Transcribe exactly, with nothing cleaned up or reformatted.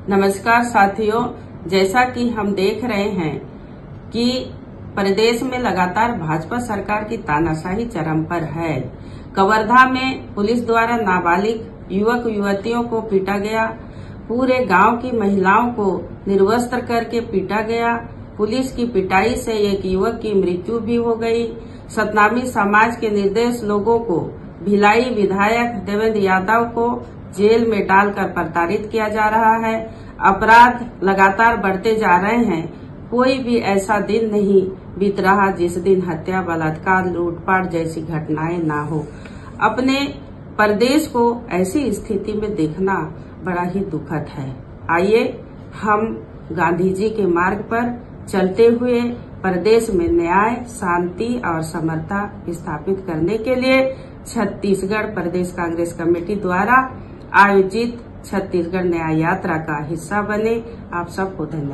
नमस्कार साथियों, जैसा कि हम देख रहे हैं कि प्रदेश में लगातार भाजपा सरकार की तानाशाही चरम पर है। कवर्धा में पुलिस द्वारा नाबालिग युवक युवतियों को पीटा गया, पूरे गांव की महिलाओं को निर्वस्त्र करके पीटा गया। पुलिस की पिटाई से एक युवक की मृत्यु भी हो गई। सतनामी समाज के निर्दोष लोगों को भिलाई विधायक देवेंद्र यादव को जेल में डालकर प्रताड़ित किया जा रहा है। अपराध लगातार बढ़ते जा रहे हैं। कोई भी ऐसा दिन नहीं बीत रहा जिस दिन हत्या, बलात्कार, लूटपाट जैसी घटनाएं ना हो। अपने प्रदेश को ऐसी स्थिति में देखना बड़ा ही दुखद है। आइए हम गांधी जी के मार्ग पर चलते हुए प्रदेश में न्याय, शांति और समरता स्थापित करने के लिए छत्तीसगढ़ प्रदेश कांग्रेस कमेटी द्वारा आयोजित छत्तीसगढ़ न्याय यात्रा का हिस्सा बने। आप सबको धन्यवाद।